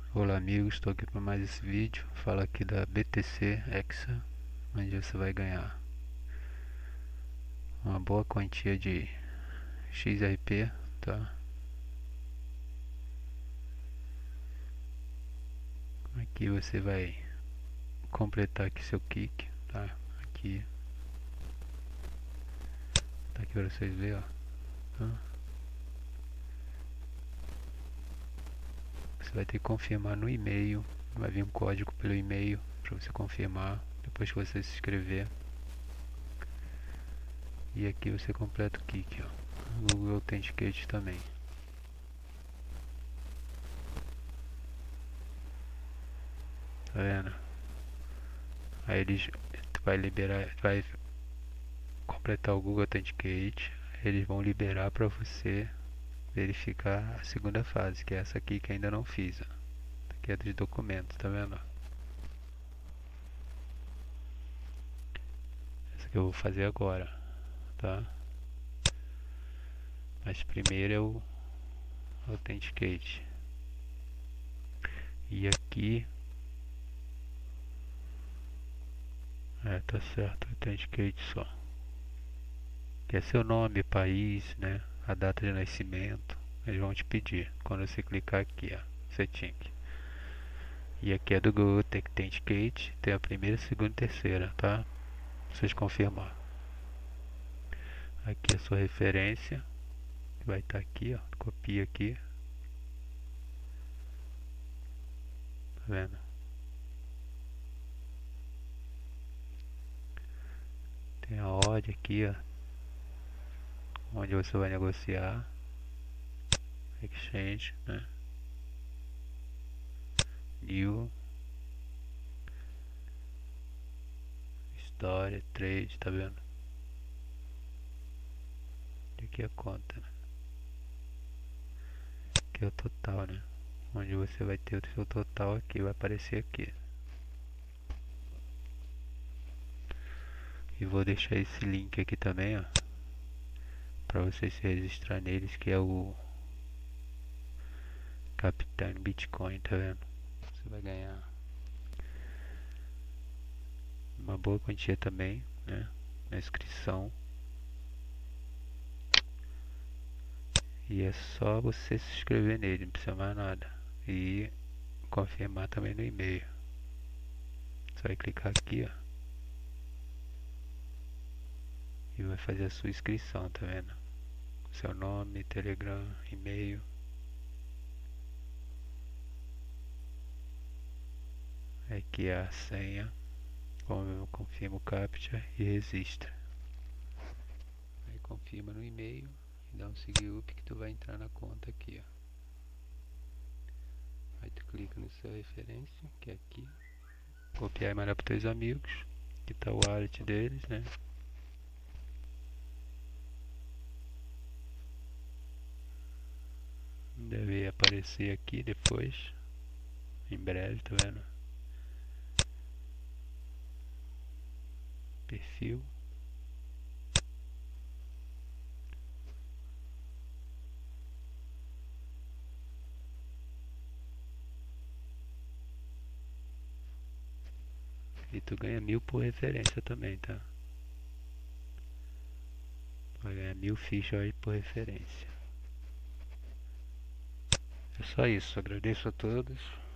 Olá amigos, estou aqui para mais esse vídeo. Fala aqui da BTC Hexa, onde você vai ganhar uma boa quantia de XRP, tá? Aqui você vai completar aqui seu kick, tá? Aqui, tá aqui para vocês verem, ó. Tá? Você vai ter que confirmar no e-mail, vai vir um código pelo e-mail para você confirmar depois que você se inscrever. E aqui você completa o kick, ó. Google Authenticate também. Tá vendo? Aí eles vai liberar, vai completar o Google Authenticate, eles vão liberar para você verificar a segunda fase, que é essa aqui que ainda não fiz, ó. Aqui é dos documentos, tá vendo? Essa que eu vou fazer agora, tá? Mas primeiro é o Authenticate. E aqui tá certo, Authenticate só. Que é seu nome, país, né? A data de nascimento. Eles vão te pedir quando você clicar aqui, ó, Setting. E aqui é do Google Authenticate, tem a primeira, segunda e terceira, tá? Pra vocês confirmar. Aqui a sua referência, que vai estar aqui, ó. Copia aqui. Tá vendo? Tem a ordem aqui, ó, onde você vai negociar. Exchange, né? New. História, trade, tá vendo? E aqui é a conta, né? Aqui é o total, né? Onde você vai ter o seu total aqui, vai aparecer aqui. E vou deixar esse link aqui também, ó, para você se registrar neles, que é o Capitão Bitcoin, tá vendo? Você vai ganhar uma boa quantia também, né? Na inscrição. E é só você se inscrever nele, não precisa mais nada. E confirmar também no e-mail. Você vai clicar aqui, ó. E vai fazer a sua inscrição, tá vendo? Seu nome, Telegram, e-mail. Aqui é a senha. Confirma o CAPTCHA e registra. Aí confirma no e-mail e dá um seguir up que tu vai entrar na conta aqui, ó. Aí tu clica no seu referência, que é aqui. Copiar e mandar para teus amigos, que tá o wallet deles, né? Deve aparecer aqui depois, em breve, tá vendo? Perfil. E tu ganha 1000 por referência também, tá? Vai ganhar 1000 fichas aí por referência. É só isso, agradeço a todos.